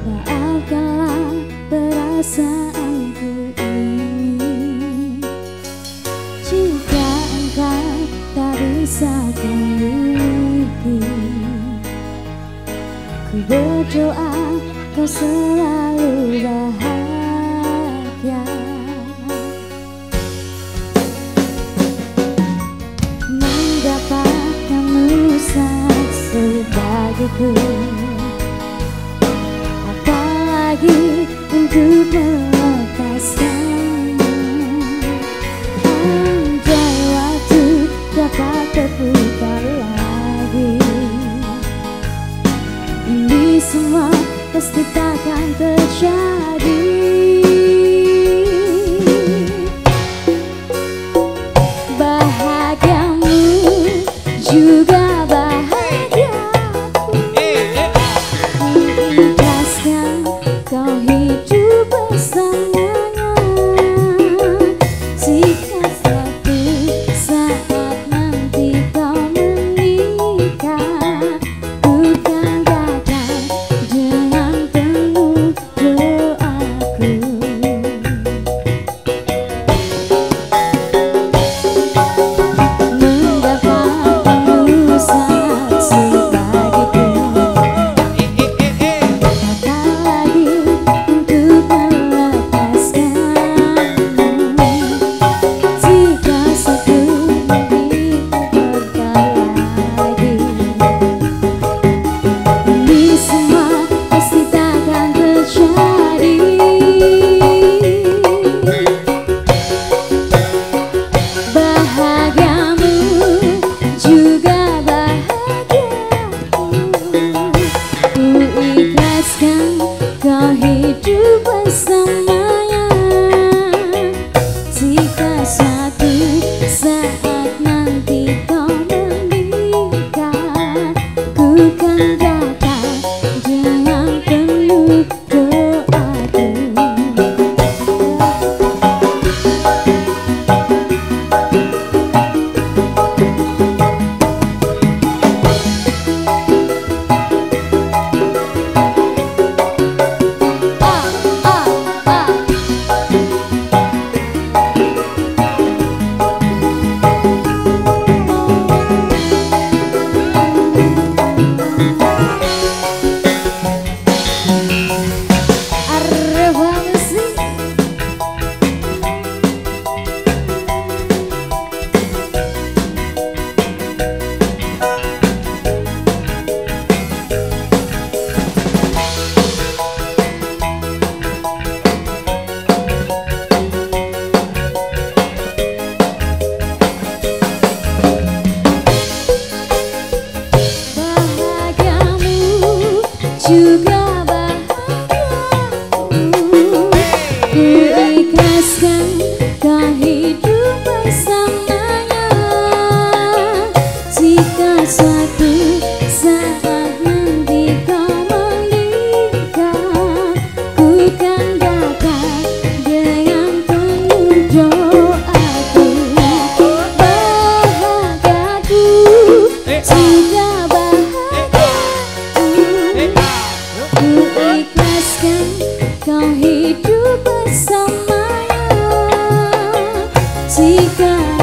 maafkanlah perasaanku ini. Jika engkau tak bisa kumiliki, ku berdoa kau selalu bahagia. Mendapatkanmu sangat sulit bagiku, apalagi untuk melepaskanmu. Andai waktu dapat berputar lagi, ini semua pasti takkan terjadi. Bahagiamu juga bahagiaku, ikhlaskan kau hidup bersamanya. Jika suatu saat nanti kau menikah, bukan datang dengan penuh doaku. Mendapatkanmu sangat sulit bagiku, apalagi untuk melepaskanmu. Jika suatu nanti kau lagi, ini semua pasti takkan terjadi. Bahagiamu juga bahagiaku, ku ikhlaskan kau hidup bersamanya. Jika suatu saat nanti kau menikah, ku kan datang dengan penuh doaku. Juga bahagiaku, ku ikhlaskan kau hidup bersamanya. Jika suatu saat nanti kau menikah, ku kan datang dengan penuh doaku. Bahagiaku juga ku ikhlaskan kau hidup bersamanya. Jika